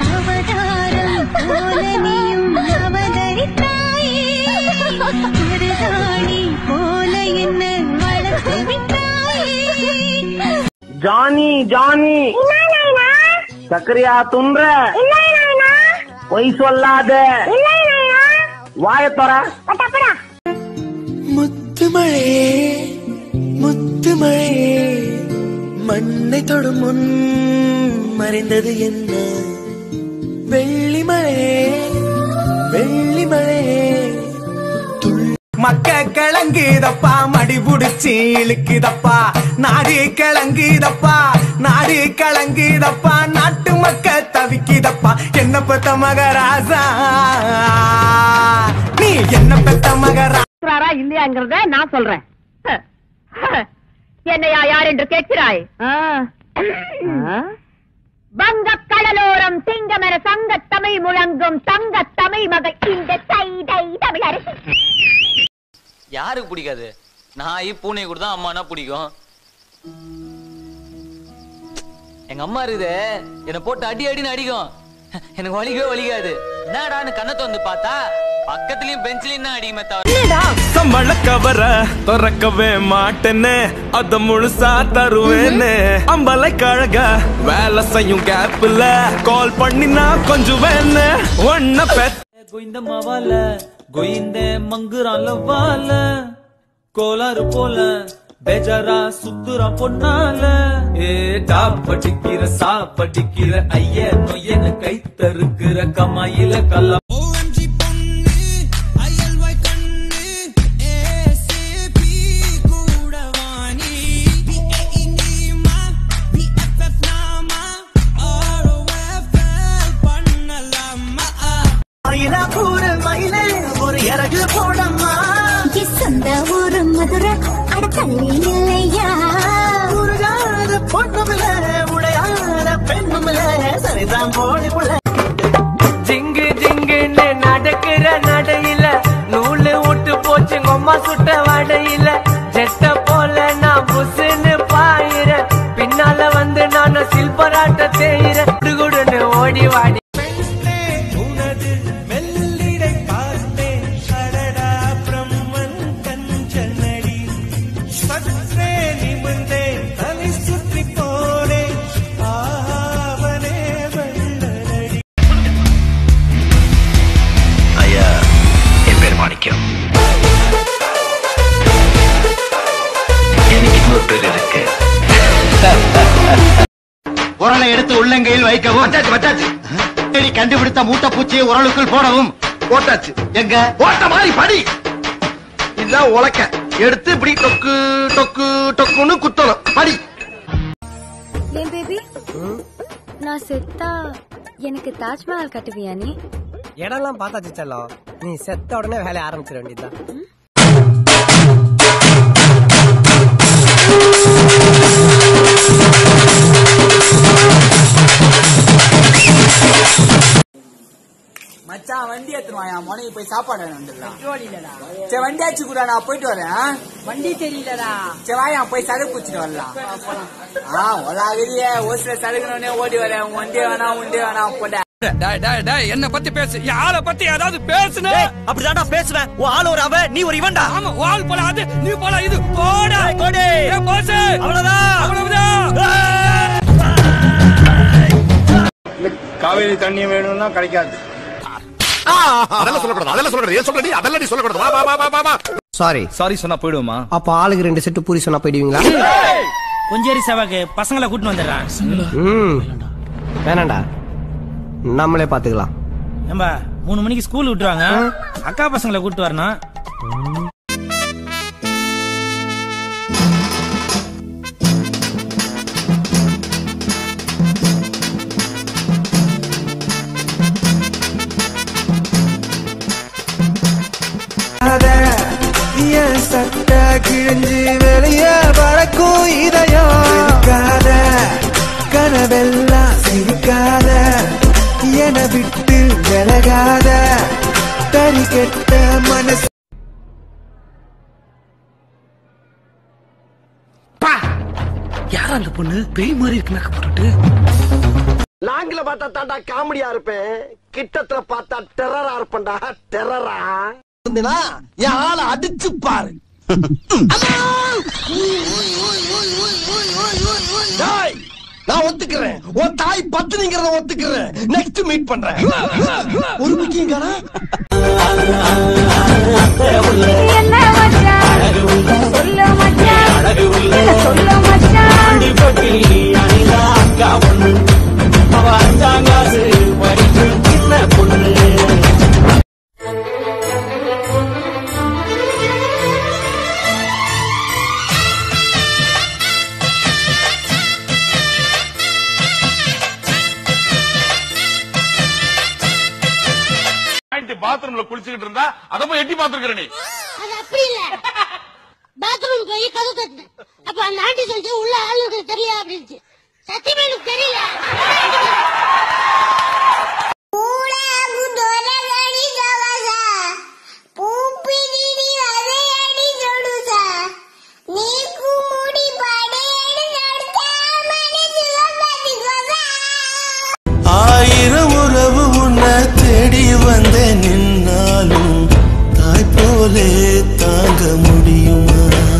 ஜானி ஜானி சக்கரையா துன்ற பொய் சொல்லாத வாயத்தோற. முத்துமழே முத்துமழே மண்ணை தொடும் முன் மறைந்தது என்ன வெள்ளிமழே வெள்ளி மழையே மக்க கிளங்குதப்பா மடி புடிச்சி இழுக்குதப்பா நாடு கிளங்குதப்பா நாடு கிளங்குதப்பா நாட்டு மக்க தவிக்குதப்பா என்ன பெத்த மகராசா நீ என்ன பெத்த மகராசா இல்லையாங்கிறத நான் சொல்றேன். என்னையா யார் என்று கேட்கிறாய்? வங்க கடலோரம் சிங்கமர சங்க தமிழ் முழங்கும் தங்க தமிழ் மகள் இந்த தமிழ் அரசு. யாருக்கு பிடிக்காது? நாய் பூனை கூட தான் அம்மானா பிடிக்கும். எங்க அம்மா இருக்குது என்ன போட்டு அடி அடின்னு அடிக்கும். எனக்கு வலிக்கவே வலிக்காது. என்னடான்னு கண்ணத்தை வந்து பார்த்தா பக்கத்துலயும் பெஞ்சிலையும் தான் அடிக்குமே தவிர சம்பள கவர திறக்கவே மாட்டேன்னு அத முழுசா தருவேன்னு அம்பலை கழக வேலை செய்யும் கேப்ல கால் பண்ணினா கொஞ்சம் வேணு ஒன்ன கோயிந்த மவால கோயிந்த மங்குறான் லவ்வால கோளாறு போல பேஜாரா சுத்துறான் பொன்னால டாப்படிக்கிற சாப்படிக்கிற ஐய நொய்யன கை தருக்கிற கமாயில கல்ல ஒரு இறகு போடம்மா சொந்த ஊரு மதுரை அடத்தள்ளி இல்லையா உருகாத பொண்ணுமில்ல உடையாத பெண்ணுமில்ல சரிதான் போடி புள்ள ஜிங்கு ஜிங்குன்னு நடக்கிற நடையில நூலு விட்டு போச்சு அம்மா சுட்ட வடையில ஜெட்ட போல நான் புசுன்னு பாயிர பின்னால வந்து நான் சில்பராட்ட தேயிற குடுகுடுன்னு ஓடி வாடி உரலை எடுத்து உள்ளங்கையில் வைக்கவும் தேடி கண்டுபிடித்த மூட்டைப்பூச்சியை உரலுக்குள் போடவும் போட்டாச்சு. எங்க ஓட்ட மாதிரி படி இதுதான் உலக்க எடுத்து இப்படி டொக்கு டொக்கு டொக்குன்னு குத்தணும். படி. ஏன் பேபி, நான் செத்தா எனக்கு தாஜ்மஹால் கட்டுவியா நீ? இடம்லாம் பார்த்தாச்சு செல்லம், நீ செத்த உடனே வேலையை ஆரம்பிச்சிட வேண்டியதுதான். மச்சான் வண்டி எடுத்துருவாயா, முனைக்கு போய் சாப்பாடு வந்துடலாம். சரி வண்டி ஆச்சு கூட நான் போயிட்டு வரேன். வண்டி தெரியலடா. சரி வாயா போய் சடுக்கு குச்சிட்டு வரலாம். ஒலாகிறிய ஒரு சில சடுக்கணுன்னே ஓடி வரேன். வண்டி வேணாம் உண்டே வேணாம் போட. என்ன பத்தி பேசு, யார பத்தி ஏதாவது பேசுன அப்படிதான்டா பேசுவேன். உன் ஆள் ஒரு அவ, நீ ஒரு இவன்டா. ஆமா, ஆள் போல அது, நீ போல இது. போடா போடே போஸ், அவ்வளவுதான் அவ்வளவுதான். காவேரி தண்ணி வேணும்னா கிடைக்காது. அதெல்லாம் சொல்லக்கூடாது, அதெல்லாம் சொல்லக்கூடாது. ஏன் சொல்றடி? அதெல்லாம் நீ சொல்லக்கூடாது. வா வா வா வா. சாரி சொன்னா போயிடுவோமா? அப்ப ஆளுக்கு 2 செட்டு பூரி சொன்னா போயிடுவீங்களா? கொஞ்சேரி செவாக்கு பசங்களை கூட்டிட்டு வந்துடுறான். வேணாண்டா, நம்மளே பாத்துக்கலாம். ஏம்பா 3 மணிக்கு ஸ்கூல் விட்டுருவாங்க, அக்கா பசங்களை கூட்டு வரணும். சட்ட கிழிஞ்சு வெளிய பறக்கும் இதயம் கனவெல்லாம் சிரிக்காத என விட்டு விலகாத தனி கெட்ட மனசு. யாரா அந்த பொண்ணு? பேய் மாதிரி இருக்கு மேக்கப் போட்டுட்டு. லாங்கில பார்த்தா தாண்டா காமெடியா இருப்பேன், கிட்டத்துல பார்த்தா டெரரா இருப்பேன்டா. டெரரா என் ஆளை அடிச்சு பாரு. நான் ஒத்துக்கிறேன், உன் தாய் பத்தினிங்கிறத ஒத்துக்கிறேன். நெக்ஸ்ட் மீட் பண்றேன். ஒரு முக்கியம் முழிச்சுக்கிட்டு இருந்தா அத போய் எட்டி பாத்துக்கிற நீ. அது அப்படி இல்ல. பாத்ரூம் போய் கதவு தட்டினேன். அப்ப அந்த ஆண்டி சொல்லிச்சு உள்ள ஆளுக்கு தெரியல அப்படின்னு. சத்தியமா எனக்கு தெரியல. ஆயிரம் உறவு உன்னை தேடி வந்தே நின்னாலும் தாய் போலே தாங்க முடியுமா?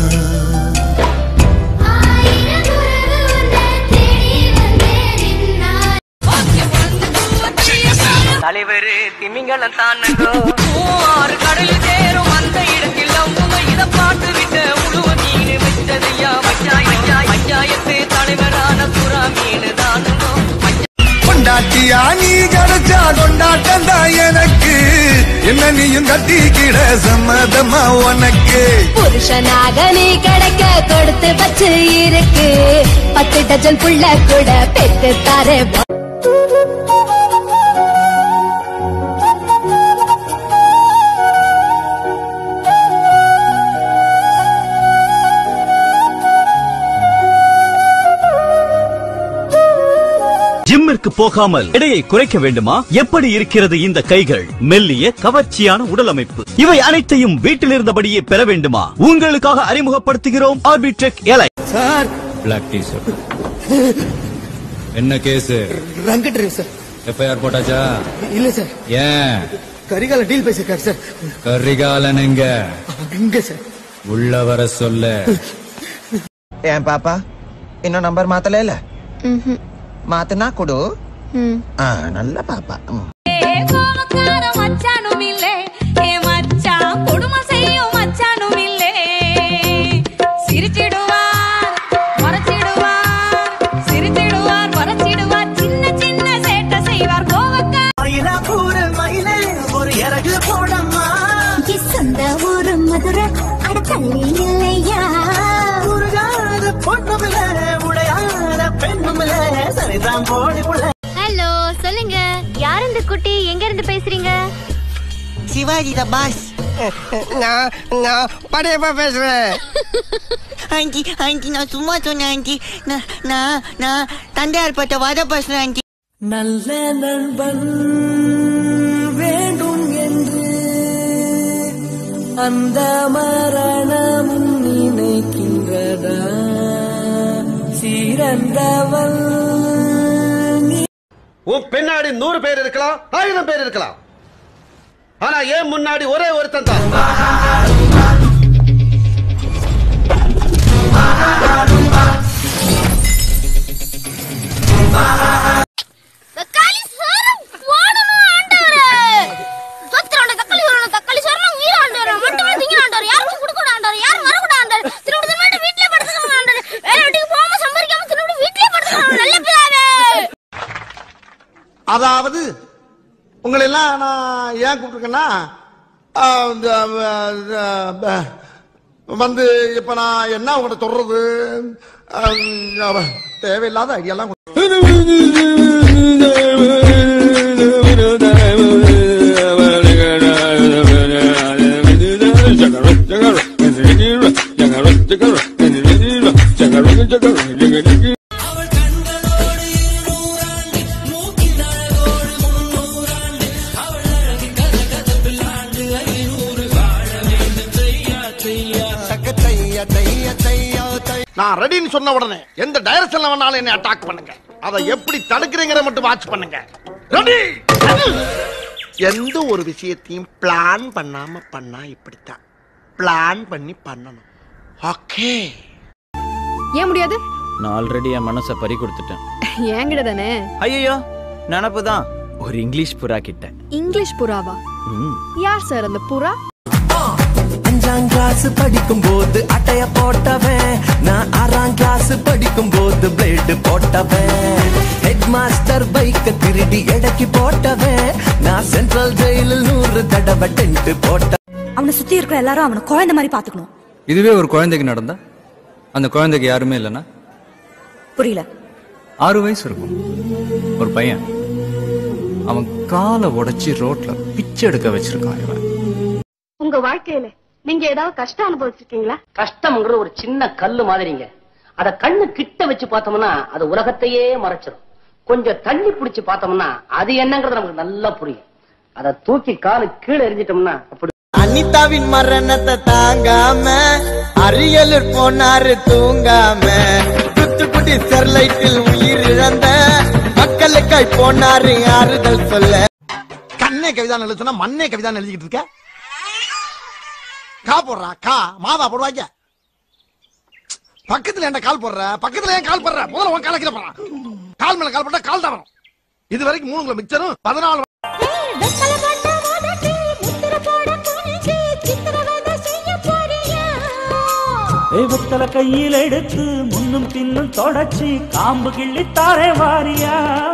தலைவரு திமிங்கலம் தானோ ஆறு கடலில் சேரும் அந்த இடத்தில் இத பாட்டு விட்ட முழுவ மீன் வச்சதையா பஞ்சாயத்து தலைவரான புறா மீன் தானோ. கொண்டாட்டியா நீ கிடைச்சா கொண்டாட்டம் தான் எனக்கு, என்ன நீயும் கட்டிக்கிட சம்மதமா உனக்கு? புருஷனாக நீ கிடைக்க கொடுத்து வச்சு இருக்கு, 10 டஜன் புள்ள கூட பெற்று தாரே. ஜிம்மிற்கு போகாமல் எடையை குறைக்க வேண்டுமா? எப்படி இருக்கிறது இந்த கைகள்? மெல்லிய கவர்ச்சியான உடல் அமைப்பு, இவை அனைத்தையும் வீட்டில் இருந்தபடியே பெற வேண்டுமா? உங்களுக்காக அறிமுகப்படுத்துகிறோம் ஆர்பிட்ரெக் எலை. Sir, black T shirt. என்ன case? Ranga drive sir. FIR போட்டாச்சா? இல்ல சார். ஏன்? கரிகால டீல் பேசிருக்காரு சார். கரிகாலன் எங்க? இங்க சார். உள்ள வர சொல்ல. ஏன் பாப்பா இன்னும் நம்பர் மாத்தல? மாத்தனா கொடு. நல்ல பாப்பா. மச்சானும் இல்லே ஏ மச்சான், கொடுமை செய்யும் மச்சானும் இல்லே. சிரிச்சிடுவார் மறைச்சிடுவார், சிரிச்சிடுவார் மறைச்சிடுவார், சின்ன சின்ன சேட்டை செய்வார் கோவக்கா. ஒரு இறகு போடம்மா, சொந்த ஊரு மதுரை அடக்கல்லி இல்லையா? ஹலோ, சொல்லுங்க, யார் இந்த குட்டி? எங்க இருந்து பேசுறீங்க? Shivaji the boss. நான் படையப்பா பேசுறேன். ஆண்டி ஆண்டி நான் சும்மா சொன்னேன் ஆண்டி. நான் தந்தையார் பட்ட வர பேசுறேன் ஆண்டி. நல்ல நண்பன் வேண்டும் என்று அந்த மரணம் நினைக்கின்றதா? சீரந்தவள் உன் பின்னாடி 100 பேர் இருக்கலாம், 1000 பேர் இருக்கலாம், ஆனா ஏன் முன்னாடி ஒரே ஒருத்தன் தான். அதாவது உங்களை எல்லாம் நான் ஏன் கூப்பிட்டுருக்கேன்னா, வந்து இப்ப நான் என்ன உங்கள்கிட்ட சொல்றது, தேவையில்லாத ஐடியாலாம் நான் ரெடின்னு சொன்ன உடனே எந்த டைரக்ஷன்ல வேணாலும் என்னை அட்டாக் பண்ணுங்க. அதை எப்படி தடுக்கிறீங்கற மட்டும் வாட்ச் பண்ணுங்க. ரெடி? எந்த ஒரு விஷயத்தையும் பிளான் பண்ணாம பண்ணா இப்படித்தான். பிளான் பண்ணி பண்ணணும். ஓகே? ஏன் முடியாது? நான் ஆல்ரெடி என் மனசை பறி கொடுத்துட்டேன். ஏங்கிட்ட தானே? ஐயோ, நினப்பு தான். ஒரு இங்கிலீஷ் புறா கிட்ட. இங்கிலீஷ் புறாவா? யார் சார் அந்த புறா? 5ஆம் கிளாஸ் படிக்கும் போது அட்டைய போட்டவன், நான் 6ஆம் கிளாஸ் படிக்கும் போது பிளேடு போட்டவன், ஹெட் மாஸ்டர் பைக்க திருடி எடைக்கு போட்டவன், நான் சென்ட்ரல் ஜெயிலில் 100 தடவை டென்ட் போட்ட. அவனை சுத்தி இருக்கிற எல்லாரும் அவனை குழந்தை மாதிரி பாத்துக்கணும். இதுவே ஒரு குழந்தைக்கு நடந்தா, அந்த குழந்தைக்கு யாருமே இல்லைன்னா? புரியல. 6 வயசு இருக்கும் ஒரு பையன், அவன் காலை உடைச்சி ரோட்ல பிச்சை எடுக்க வச்சிருக்கான். இவன் உங்க வாழ்க்கையில நீங்க ஏதாவது கஷ்டம் அனுபவிச்சிருக்கீங்களா? கஷ்டம்ங்கிற ஒரு சின்ன கல்லு மாதிரிங்க. அத கண்ணு கிட்ட வச்சு பார்த்தோம்னா அது உலகத்தையே மறைச்சிடும். கொஞ்சம் தள்ளி பிடிச்சு பார்த்தோம்னா அது என்னங்கிறது நமக்கு நல்லா புரியும். அத தூக்கி காலு கீழே எரிஞ்சிட்டோம்னா அப்படி. அனிதாவின் மரணத்தை தாங்காம அரியலூர் போனாரு தூங்காம, தூத்துக்குடி ஸ்டெர்லைட்டில் உயிர் இழந்த மக்களுக்காய் போனாரு ஆறுதல் சொல்ல. கண்ணே கவிதான் எழுதுனா மண்ணே கவிதான் எழுதிக்கிட்டு இருக்க. கா போடுறா கா மாவா போடுவாங்க. பக்கத்துல என்ன கால் போடுற, பக்கத்துல ஏன் கால் போடுற? முதல்ல உன் கால கீழ போடுறா. கால் மேல கால் போட்டா கால் தான் வரும். இது வரைக்கும் 3 கிலோ மிக்சரும் 14 வெத்தல கையில் எடுத்து முன்னும் பின்னும் தொடச்சி காம்பு கிள்ளி தாரே வாரியா.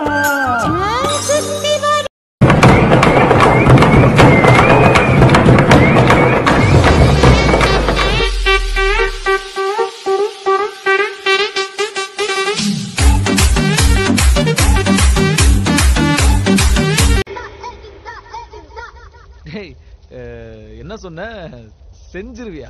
என்ன சொன்ன? செஞ்சிருவியா?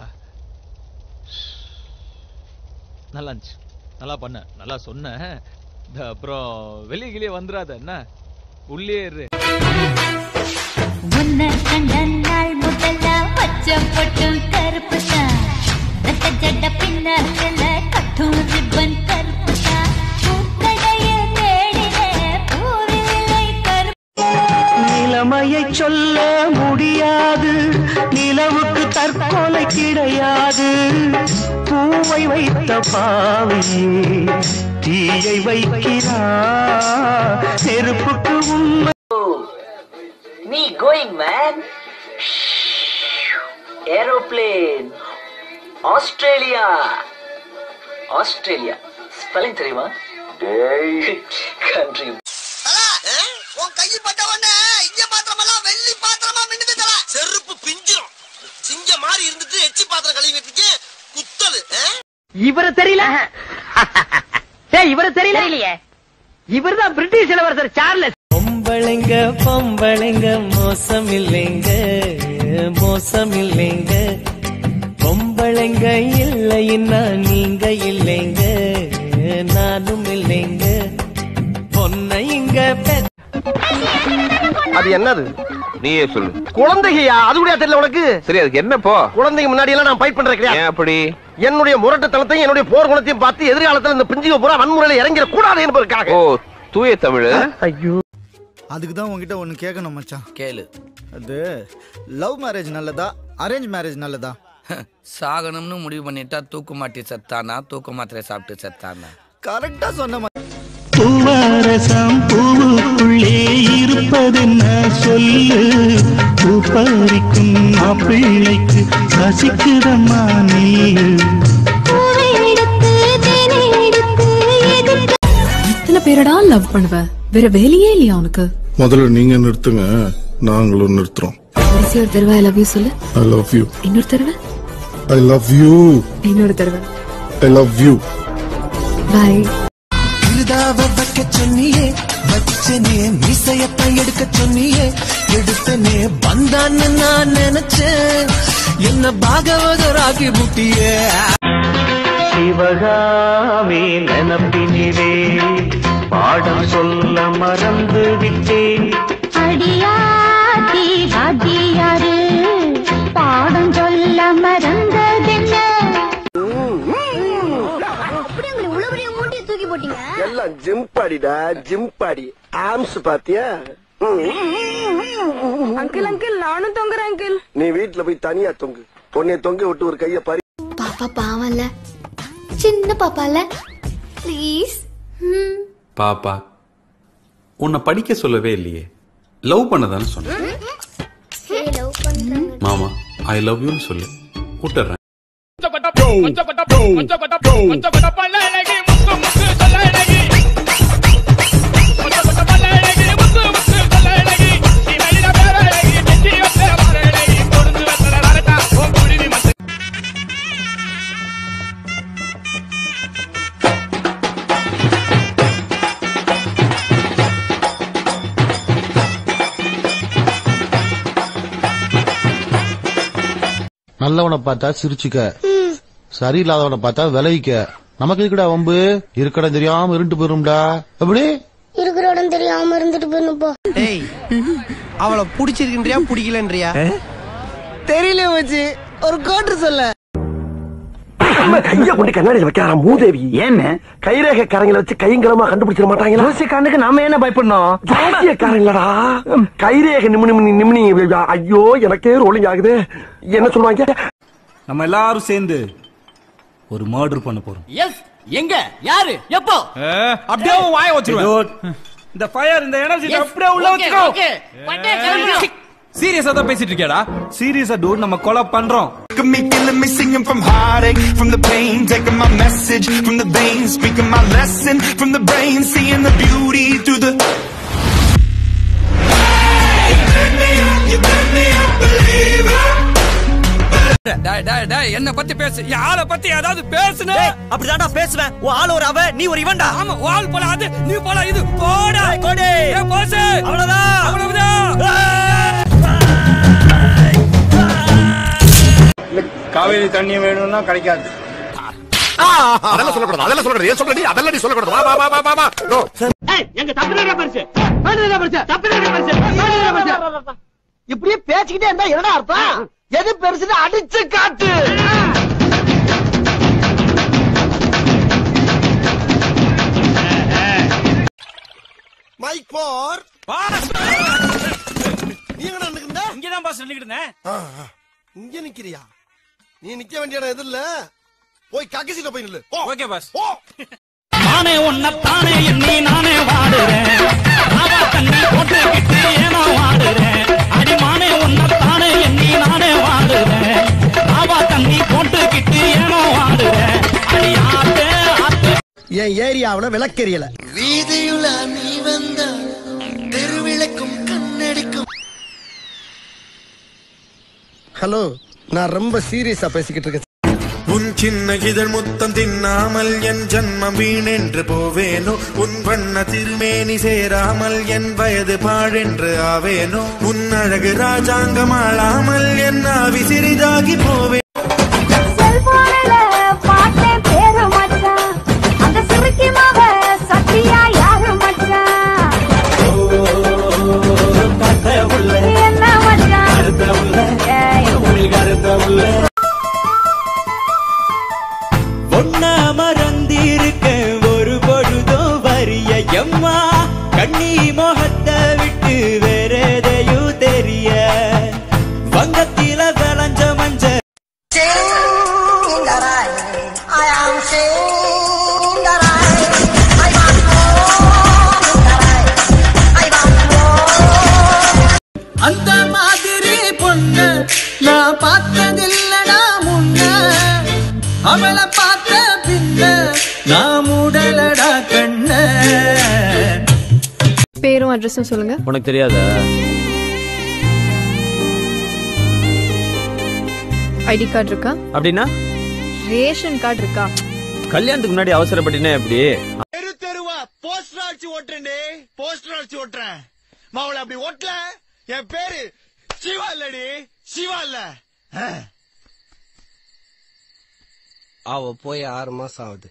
நல்லா இருந்துச்சு, நல்லா பண்ண, நல்லா சொன்ன. அப்புறம் வெளியே கிளியே வந்துடாத, என்ன உள்ளே இரு. உன்னை கண்ட நாள் முதல்ல பச்சை பொட்டும் கருப்பு தான், ரத்த ஜட பின்னால கட்டும் ரிப்பன் கருப்பு தான், பூக்கடையில் தேடின பூவிலை கருப்பு. நிலைமையை சொல்ல முடியாது, நிலவுக்கு தற்கொலை கிடையாது. பூவை வைத்த பாவையே தீயை வைக்கிறா, நெருப்புக்கு உண்மை. நீ going man. Aeroplane. Australia. Australia spelling தெரியுமா? கண்ட்ரி. உன் கையை பட்ட உடனே இங்க பாத்திரமெல்லாம் வெள்ளி பாத்திரமா மின்னுது தல. செருப்பு பிஞ்சிரும். சிங்க மாதிரி இருந்துட்டு எச்சி பாத்திரம் கழுவிட்டு இருக்கே குத்தலு. இவரு தெரியல? இவரு தெரியலையே. இவர்தான் பிரிட்டிஷ் இளவரசர் சார்லஸ். பொம்பளைங்க பொம்பளைங்க மோசம் இல்லைங்க, மோசம் இல்லைங்க. பொம்பளைங்க இல்லைன்னா நீங்க இல்லைங்க, நானும் இல்லைங்க. பொன்னை இங்க அது என்னது? நீயே சொல்லு. குழந்தையா? அது கூட தெரியல உனக்கு? சரி, அதுக்கு என்ன போ? குழந்தைங்க முன்னாடி எல்லாம் நான் ஃபைட் பண்றேன் கிடையாது. அப்படி என்னுடைய முரட்டுத்தனத்தையும் என்னுடைய போர் குணத்தையும் பார்த்து எதிர்காலத்துல இந்த பிஞ்சுக பூரா வன்முறையில இறங்கிட கூடாது என்பதற்காக. ஓ, தூய தமிழ். ஐயோ, அதுக்குதான் உங்ககிட்ட ஒண்ணு கேட்கணும் மச்சான். கேளு. அது லவ் மேரேஜ் நல்லதா அரேஞ்ச் மேரேஜ் நல்லதா? சாகணும்னு முடிவு பண்ணிட்டா தூக்கு மாட்டி செத்தானா, தூக்கு மாத்திரை சாப்பிட்டு செத்தானா? கரெக்டா சொன்ன. பூவரசம் பூவுக்குள்ளே இருப்பதென்ன சொல்லு, பூ பறிக்கும் மாப்பிள்ளைக்கு ரசிக்குதம்மா நீ. எத்தனை பேரடா லவ் பண்ணுவ? வேற வேலையே இல்லையா உனக்கு? முதல்ல நீங்க நிறுத்துங்க, நாங்களும் நிறுத்துறோம். ஒரு தடவை ஐ லவ் யூ சொல்லு. I love you. இன்னொரு தடவை ஐ லவ் யூ. இன்னொரு தடவை ஐ லவ் யூ. பை. இருதாவ வைக்க சொன்னியே, வச்சனே மீசையத்தான் எடுக்க சொன்னியே, எடுத்தனே வந்தான்னு நான் நினைச்சேன், என்ன பாகவதராகி புட்டியே. சிவகாமி நினப்பினிலே பாடம் சொல்ல மறந்து விட்டேன். அடியாத்தி வாத்தியாரு பாடம் சொல்ல மறந்ததென்ன? அப்படி உங்களை இவ்வளவு பெரிய மூட்டையை தூக்கி போட்டீங்க? எல்லாம் ஜிம்பாடிடா, ஜிம்பாடி. ஆம்ஸ் பாத்தியா? அங்கிள் அங்கிள் நானும் தொங்குறேன் அங்கிள். நீ வீட்டுல போய் தனியா தொங்கு. உன்னை தொங்க விட்டு ஒரு கைய பறி. பாப்பா பாவம்ல, சின்ன பாப்பால, ப்ளீஸ். பாப்பா, உன்னை படிக்க சொல்லவே இல்லையே, லவ் பண்ணதான்னு சொன்ன. மாமா ஐ லவ் யூன்னு சொல்லு, விட்டுறேன். நல்லவனை பார்த்தா சிரிச்சுக்க, சரியில்லாதவனை பார்த்தா விலகிக்க. நமக்கு இருக்கடா வம்பு, இருக்கடம் தெரியாம இருண்டு போயிரும்டா. எப்படி இருக்கிற இடம் தெரியாம இருந்துட்டு போயிடும் போ. டேய், அவளை பிடிச்சிருக்கின்றியா பிடிக்கலன்றியா? தெரியல வச்சு ஒரு கோட்டு சொல்ல. கைய கொண்டு கண்ணாடியில் வைக்கிறாரா மூதேவி? ஏன்னு கைரேகை காரங்களை வச்சு கைங்கலமா கண்டுபிடிச்சிட மாட்டாங்களா? ஜோசியக்காரனுக்கு நாம என்ன பயப்படணும்? ஜோசியக்காரங்களடா கைரேகை நிமினி. ஐயோ எனக்கே ரோலிங் ஆகுது. என்ன சொல்லுவாங்க? நம்ம எல்லாரும் சேர்ந்து ஒரு மர்டர் பண்ண போறோம். எஸ், எங்க, யாரு, எப்போ? அப்படியே வாய வச்சிருவேன். இந்த ஃபயர், இந்த எனர்ஜி அப்படியே உள்ள வச்சுக்கோ. சீரியஸா தான் பேசிட்டு இருக்கேடா. சீரியஸா டூட், நம்ம கொலை பண்றோம். Me killing me singing from heartache, from the pain, taking my message from the veins, speaking my lesson from the brain, seeing the beauty through the. You turn me up, believer. என்ன பத்தி பேசு, யார பத்தி ஏதாவது பேசுன? அப்படிதான்டா பேசுவேன். உன் ஆள் ஒரு அவ, நீ ஒரு இவன்டா. ஆமா, வால் போல அது, நீ போல இது. போடா கோடி, போஸ். அவ்வளவுதான், அவ்வளவுதான். காவேரி தண்ணி வேணும்னா கிடைக்காது. அதெல்லாம் சொல்லக்கூடாது, அதெல்லாம் சொல்லக்கூடாது. ஏன் சொல்றடி? அதெல்லாம் நீ சொல்லக்கூடாது. வா வா வா வா வா. எங்க தப்பினே பரிசு, தப்பினே பரிசு. இப்படியே பேசிக்கிட்டே இருந்தா என்னடா அர்த்தம்? எது பெருசுன்னு அடிச்சு காட்டு. மைக் போர். நீ எங்க நின்னுக்கிட்ட? இங்கதான் பாஸ் நின்னுக்கிட்டு இருந்தேன். இங்க நிக்கிறியா? நீ நிக்க வேண்டிய இடம் எது இல்ல. போய் கக்கசில போய் நில்லு. Okay boss. நானே உன்னத்தானே எண்ணி நானே வாடுறேன். ராவா தண்ணி போட்டுக்கிட்டு ஏனோ வாடுறேன். அடிமானே உன்னத்தானே எண்ணி நானே வாடுறேன். ராவா தண்ணி போட்டுக்கிட்டு ஏனோ வாடுறேன். அடி ஆத்தே ஆத்தே. என் ஏரியாவுல விளக்கெரியல. வீதியுல நீ வந்த தெருவிளக்கும் கண்ணடிக்கும். ஹலோ, நான் ரொம்ப சீரியஸா பேசிக்கிட்டு இருக்கேன். உன் சின்ன இதழ் முத்தம் தின்னாமல் என் ஜன்மம் வீணென்று போவேனோ, உன் வண்ண திருமேனி சேராமல் என் வயது பாழென்று ஆவேனோ, உன் அழகு ராஜாங்கம் ஆளாமல் என் ஆவி சிறிதாகி போவேன். ஒன்னா மறந்திருக்க ஒரு பொழுதோ வரிய எம்மா, கண்ணி மோகத்தை விட்டு வேறெதையும் தெரிய வங்கத்தில விளைஞ்ச மஞ்ச. அந்த மாதிரி பொண்ண நான் பார்த்ததில்லடா முன்ன, அவளை பார்த்த பின்ன நான் மூடலடா கண்ண. பேரும் அட்ரஸும் சொல்லுங்க. உனக்கு தெரியாதா? ஐடி கார்டு இருக்கா? அப்படின்னா ரேஷன் கார்டு இருக்கா? கல்யாணத்துக்கு முன்னாடி அவசரப்பட்டினா எப்படி? தெரு தெருவா போஸ்டர் அடிச்சு ஓட்டுறேன். போஸ்டர் அடிச்சு ஓட்டுறேன். மாவுல அப்படி ஓட்டல. என் பேரு சிவா இல்லடி, சிவா இல்ல. அவ போய் 6 மாசம் ஆகுது.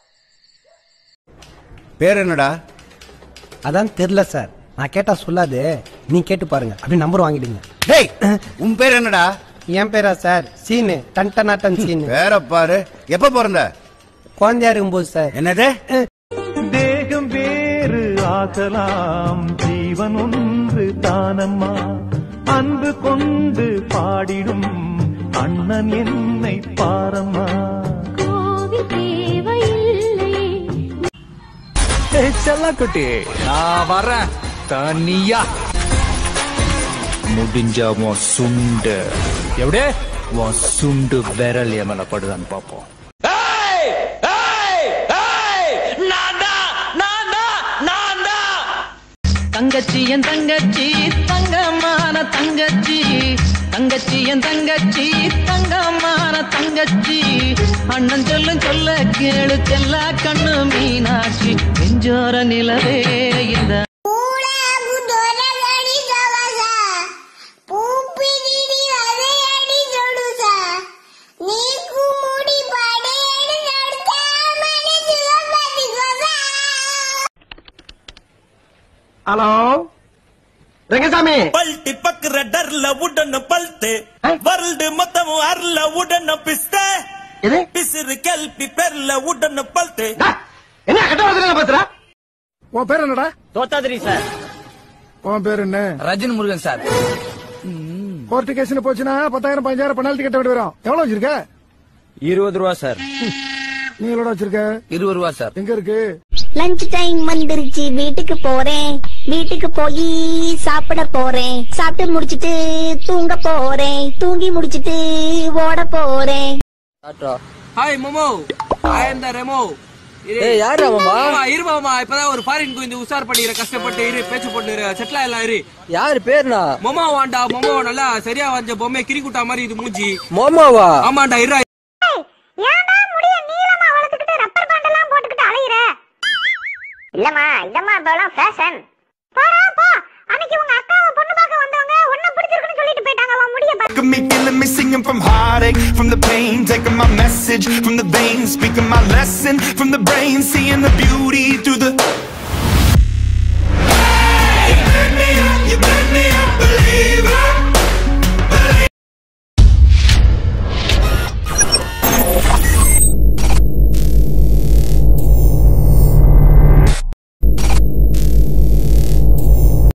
பேர் என்னடா? அதான் தெரியல சார். நான் கேட்டா சொல்லாது, நீ கேட்டு பாருங்க. அப்படி நம்பர் வாங்கிடுங்க. டேய், உன் பேர் என்னடா? என் பேரா சார்? சீனு, டன்டனாட்டன் சீனு. வேற பாரு. எப்ப பிறந்த? குழந்தையா இருக்கும்போது சார். என்னது? தேகம் வேறு ஆகலாம், ஜீவன் ஒன்று தானம்மா. அன்பு கொண்டு பாடிடும் அண்ணன் என்னை பாரம்மா. செல்லக்குட்டி, நான் வரேன் தனியா. முடிஞ்சா உன் சுண்டு எப்படியே உன் சுண்டு விரல் எமல படுதான்னு பாப்போம். தங்கச்சி என் தங்கச்சி தங்கமான தங்கச்சி, தங்கச்சி என் தங்கச்சி தங்கமான தங்கச்சி. அண்ணன் சொல்லும் சொல்ல கேளு செல்லா கண்ணு மீனாட்சி, நெஞ்சோர நிலவே இந்த ஹலோ ரங்கசாமி பல்ட்டி பக்குற டர்ல உடன பல்ட்டு வருல்டு மொத்தமும் அர்ல உடன பிஸ்தே பிசிறு கல்பி பெர்ல உடன பல்ட்டு என்ன கட்ட வந்து பேசுற? உன் பேர் என்னடா? தோத்தாதிரி சார். உன் பேர் என்ன? Rajini Murugan sir. Court case போச்சுன்னா 10,000 15,000 பெனால்டி கட்ட வேண்டி வரும். எவ்வளவு வச்சிருக்க? 20 ரூபா சார். நீ எவ்வளவு வச்சிருக்க? 20 ரூபா சார். எங்க இருக்கு? லஞ்ச் டைம் வந்துருச்சு, வீட்டுக்கு போறேன். வீட்டுக்கு போய் சாப்பிட போறேன். சாப்பிட்டு முடிச்சிட்டு தூங்க போறேன். தூங்கி முடிச்சிட்டு ஓட போறேன். Hi Momo, I am the Remo. ஏய் யாரா மாமா? இரு மாமா, இப்பதான் ஒரு ஃபாரின் கோயிந்து உசார் பண்ணிற கஷ்டப்பட்டு இரு, பேச்சு போட்டு இரு, செட்டில் ஆயிடலாம் இரு. யார் பேர்னா? மோமோ வாண்டா, மோமோ நல்லா சரியா வந்த பொம்மை கிரிக்குட்டா மாதிரி இது மூஞ்சி. மோமோவா? ஆமாண்டா இரு. ஏன்டா முடிய நீளமா வளர்த்துக்கிட்டு ரப்பர் பேண்ட் எல்லாம் போட்டுக்கிட்டு அலையுற? இல்லம்மா இப்பெல்லாம் ஃபேஷன். போடா போ. அன்னைக்கு உங்க அக்காவை பொண்ணு பார்க்க வந்தவங்க உன்னை பிடிச்சிருக்குன்னு சொல்லிட்டு போயிட்டாங்க. அவன் முடிய பாரு. Me killing me singing from heartache, from the pain, taking my message from the veins, speaking my lesson from the brain, seeing the beauty through the